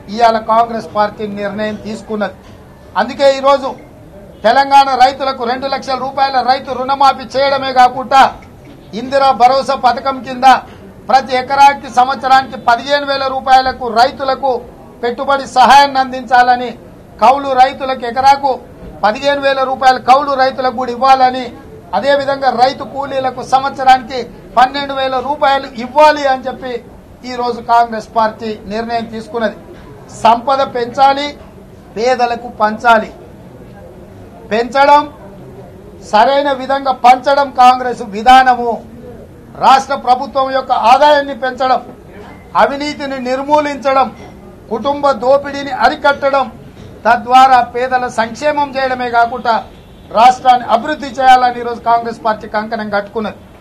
ఇవాళ కాంగ్రెస్ పార్టీ నిర్ణయం తీసుకున్నది. అందుకే ఈరోజు తెలంగాణ రైతులకు 2 లక్షల రూపాయల రైతు రుణమాఫీ చేయడమే కాకుండా ఇందిరా భరోసా పథకం కింద ప్రతి ఎకరాకి సంవత్సరానికి 15,000 రూపాయలకు రైతులకు పెట్టుబడి సహాయాన్ని అందించాలని, కౌలు రైతులకు ఎకరాకు 15,000 రూపాయలు కౌలు రైతులకు కూడా ఇవ్వాలని, అదేవిధంగా రైతు కూలీలకు సంవత్సరానికి 12,000 రూపాయలు ఇవ్వాలి అని చెప్పి ఈ రోజు కాంగ్రెస్ పార్టీ నిర్ణయం తీసుకున్నది. సంపద పెంచాలి, పేదలకు పంచాలి. పెంచడం, సరైన విధంగా పంచడం కాంగ్రెస్ విధానము. రాష్ట్ర ప్రభుత్వం యొక్క ఆదాయాన్ని పెంచడం, అవినీతిని నిర్మూలించడం, కుటుంబ దోపిడీని అరికట్టడం, తద్వారా పేదల సంక్షేమం చేయడమే కాకుండా రాష్ట్రాన్ని అభివృద్ధి చేయాలని ఈరోజు కాంగ్రెస్ పార్టీ కంకణం కట్టుకున్నది.